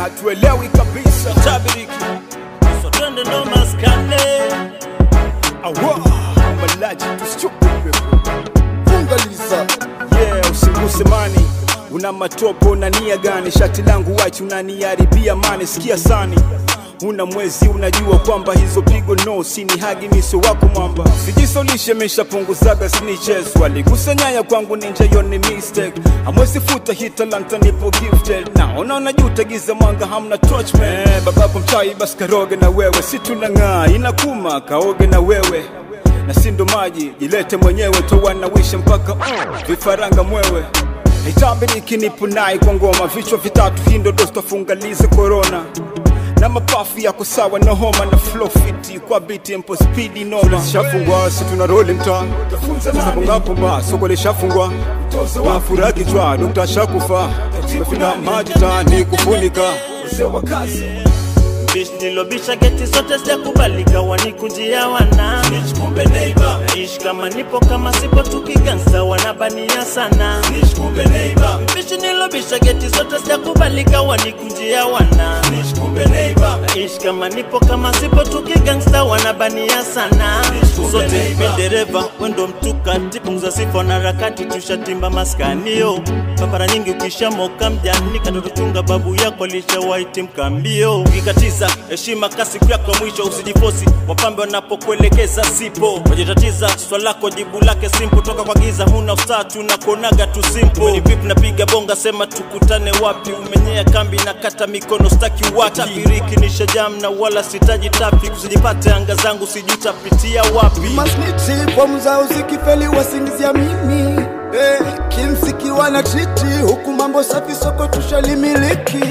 hatuelewi kabisa. Tabiriki so twende ndo maskane. Awa malaji tusichupe fungaliza. Yeah, usiguse mani. Una matopo una nia gani? Shati langu white unaniharibia mani. Sikia sani, una mwezi unajua kwamba hizo pigo no sini hagi miso wako mwamba. Sijisolishe mesha punguzaga snitches. Walikusanyaya kwangu ninja yoni mistake. Amwezi futa hii talanta nipo gifted. Naona unajuta giza mwanga hamna touch man. Babako mchai basi karoge na wewe. Si tunang'aa inakuma kaoge na wewe. Na sindo maji jilete mwenyewe. Towanawisha mpaka vifaranga mwewe. Itabiriki nipo nai kwa ngoma. Vichwa vitatu hindo dosta fungalize corona. Na mapafu yako sawa na homa na flow fiti. Kwa biti mpo speedy noma. Shafungwa si tunaroli mta. Sapunga pomba soko le shafungwa. Mafura kichwa dokta shakufa. Mefina majita ni kufunika. Usewa kazi Bish nilobisha geti zote sija kubalika. Wanikujia wana Kumbe Neighbour. Naishi kama nipo kama sipo tukigangsta. Wanabania sana Kumbe Neighbour. Bish nilobisha geti zote sija kubalika. Wanikujia wana Kumbe Neighbour. Naishi kama nipo kama sipo tukigangsta. Wanabania sana zote dereva wendo mtuka. Tipunguza sifa na rakati tushatimba maskanio. Papara nyingi ukisha moka mjani. Katoto chunga babu yako lisha waiti mkambio. Ukikatiza heshima kasi yako mwisho usijifosi. Wapambe wanapokuelekeza sipo. Wajitatiza swala lako jibu lake simple. Toka kwa giza huna ustatu na kuonaga tu simple. Ni vipi napiga bonga sema tukutane wapi. Umenyea kambi na kata mikono staki wati. Tabiriki ni shajam na wala sitaji tapi. Usijipate anga zangu sijutapitia wapi. Masniti kwa mzao zikifeli wasingizia mimi. Kimsiki wana triti huku mambo safi soko tushalimiliki.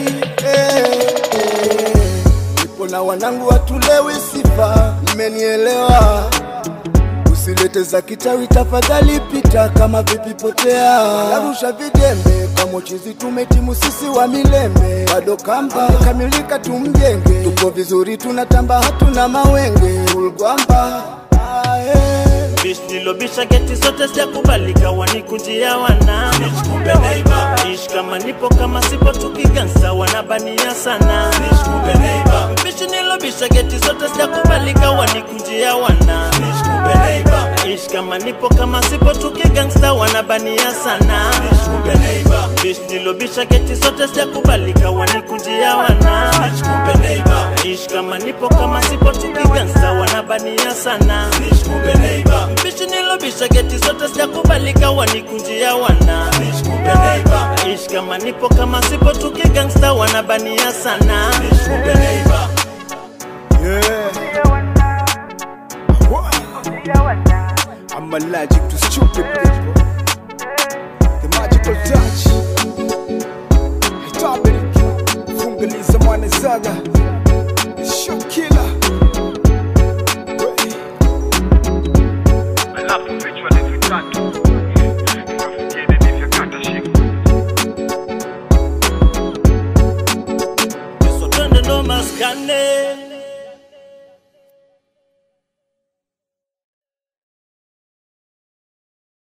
Nipo na wanangu watulewe sifa, mmenielewa. Usilete za kitawi tafadhali pita kama vipi potea. Narusha vidembe kwa mochizi tumetimu sisi wa milembe. Bado kamba kamilika tumjenge. Tuko vizuri tunatamba hatuna mawenge. Ulgwamba Bish nilobisha geti zote sija kubalika. Wanikujia wana Kumbe Neighbour. Naishi kama nipo kama sipo tukigangsta. Wanabania sana Kumbe Neighbour. Bish nilobisha geti zote sija kubalika. Wanikujia wana Kumbe Neighbour. Naishi kama nipo kama sipo tukigangsta. Wanabania sana Kumbe Neighbour. Bish nilobisha geti zote sija kubalika. Wanikujia wana Kumbe Neighbour. Naishi kama nipo kama sipo tukigangsta. Wanabania sana Kumbe Neighbour. Bish nilobisha geti zote sija kubalika. Wanikujia wana Kumbe Neighbour. Naishi kama nipo kama sipo tukigangsta. Wanabania sana Kumbe Neighbour. yeah. I'm allergic to stupid people. The magical touch. Itabiriki fungaliza mwana zaga. Show killer. Alafu vichwa ni vitatu. Nikafikiri nivyakata shingo. So twende ndo maskane.